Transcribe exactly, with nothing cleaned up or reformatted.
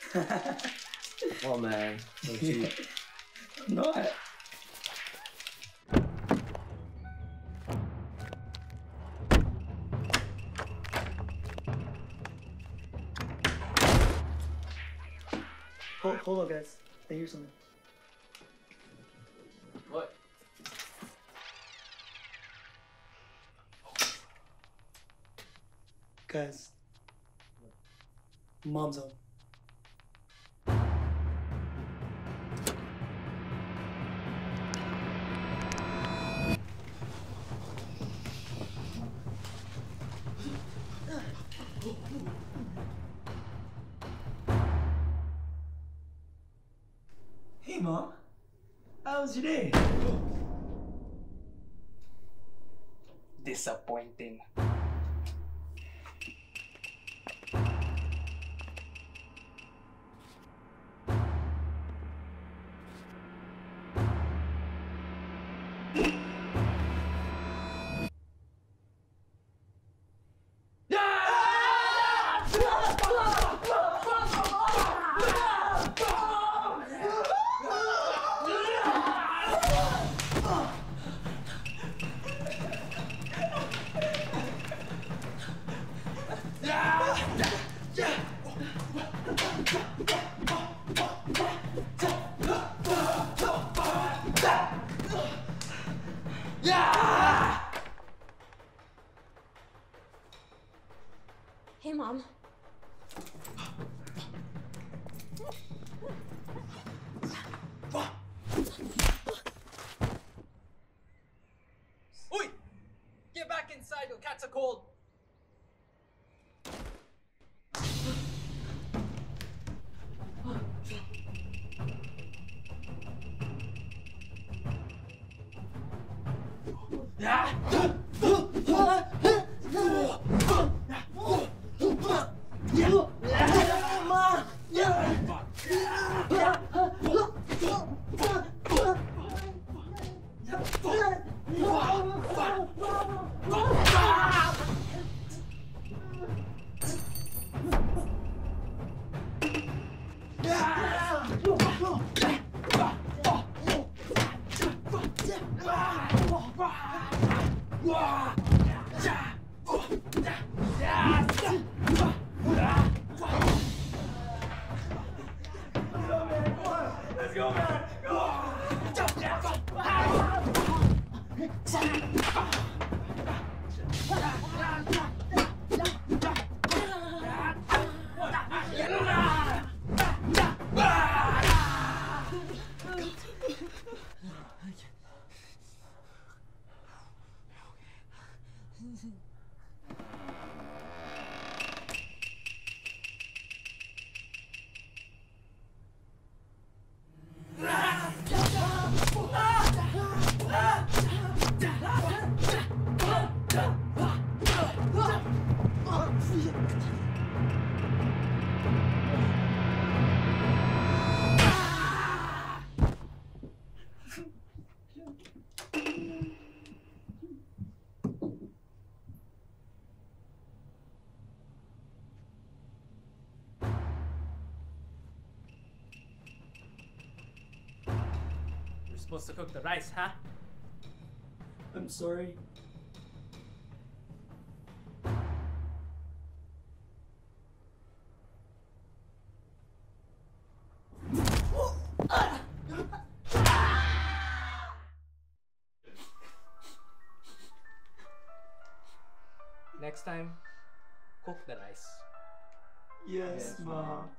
Oh man, don't cheat. I'm not. Hold, hold on, guys. I hear something. What? Guys. Mom's home. Hey, Mom. How was your day? Disappointing. Hey, Mom. Oi! Get back inside, you'll catch a cold! Let's go, man. You're supposed to cook the rice, huh? I'm sorry. Next time, cook the rice. Yes, Mom.